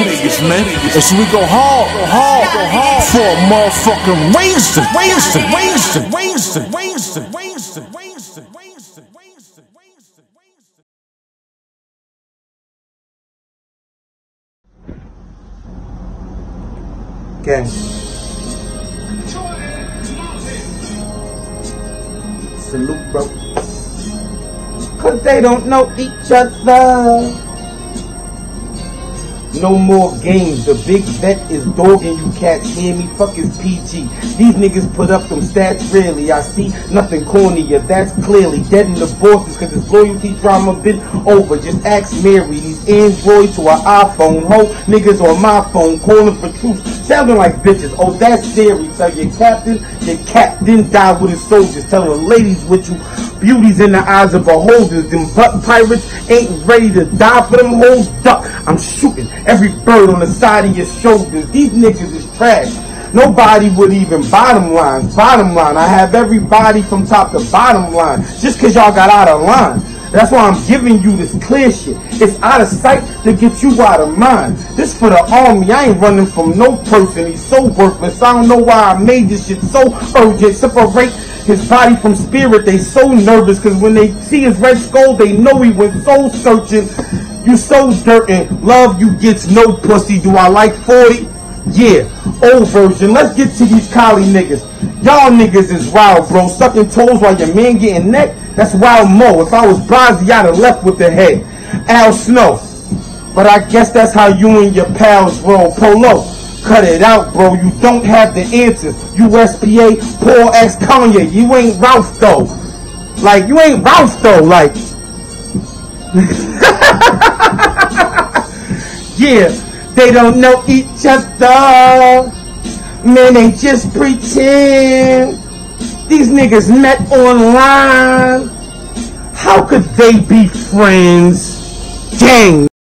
And so we go hard for a motherfucking reason. Gang. Salute, bro. Cause they don't know each other. No more games. The big vet is dogging you cats. Hear me? Fuck is PG. These niggas put up them stats really. I see nothing corny. Yeah, that's clearly dead in the bosses cause this loyalty drama been over. Just ask Mary. These Android to our iPhone. Ho, niggas on my phone calling for truth. Sounding like bitches. Oh, that's scary. Tell your captain died with his soldiers. Tell the ladies with you. Beauties in the eyes of beholders. Them butt pirates ain't ready to die for them hoes. Duck. I'm shooting every bird on the side of your shoulders. These niggas is trash. Nobody would even bottom line. I have everybody from top to bottom line. Just cause y'all got out of line. That's why I'm giving you this clear shit. It's out of sight to get you out of mind. This for the army. I ain't running from no person. He's so worthless. I don't know why I made this shit so urgent. Separate his body from spirit. They so nervous because when they see his red skull, they know he went soul searching. You so dirt and love you gets no pussy. Do I like 40? Yeah, old version. Let's get to these collie niggas. Y'all niggas is wild, bro. Sucking toes while your man getting neck. That's wild mo. If I was Bronzy, I'd have left with the head. Al Snow. But I guess that's how you and your pals roll. Polo. Cut it out, bro. You don't have the answers. USPA, Paul X Kanye. You ain't Ralph though. Like, you ain't Ralph though. Like, yeah, they don't know each other. Man, they just pretend. These niggas met online. How could they be friends? Gang.